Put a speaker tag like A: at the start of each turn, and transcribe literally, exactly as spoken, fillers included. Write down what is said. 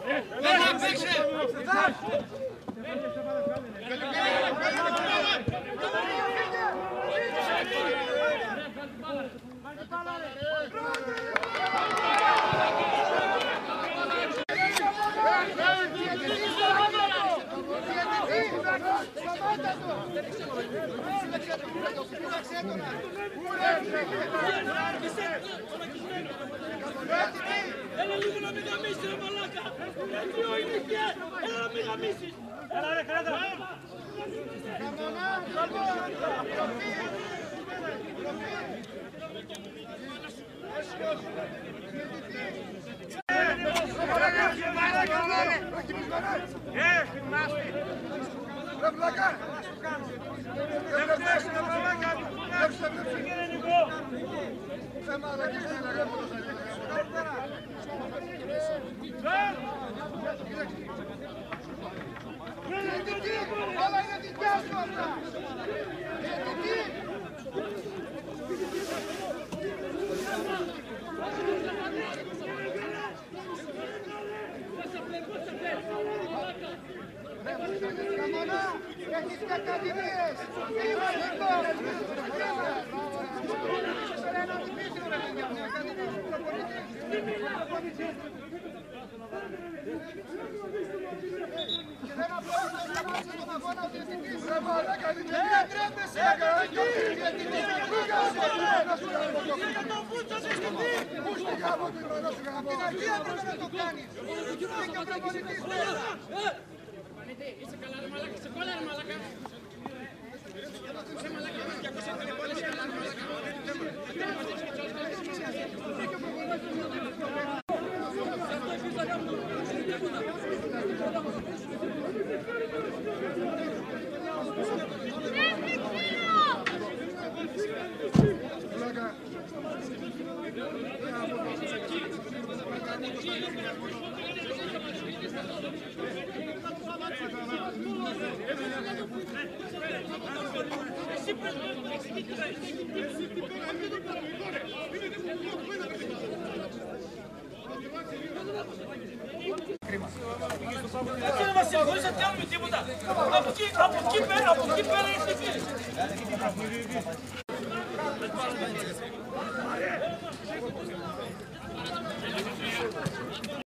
A: Έλα λίγο να μην γαμίσεις ρε μαλάκα! Δύο ηλικία! Έλα να μην γαμίσεις! Έλα ρε κράτα! Ε, θυμάστε! Ρε βλάκα! Ρε βλάκα!
B: Όλα είναι δικιά σου αυτά! Καμονά, έχεις κακαδημίες! Είμαστε εδώ! Και δεν απλώς να σταμάτησες τον αγώνα ο διαιτητής! Ρε μαλάκα, δεν τρέπεσαι! Για τον Βούτσο σε σκεφτεί! Πού στη γάμο την ώρα σου γάμο! Την αρχή έπρεπε να το κάνεις! Και ο προπονητής πέρα!
A: Είσαι καλά ρε μαλάκα, είσαι κόλλα ρε μαλάκα! Είσαι μαλάκα, είσαι διακόσια τηλεπόλες, είσαι καλά ρε μαλάκα! Κύριε Βασίλη, χωρίς να κάνουμε τίποτα. Από εκεί, από εκεί πέρα, από εκεί πέρα ήρθε.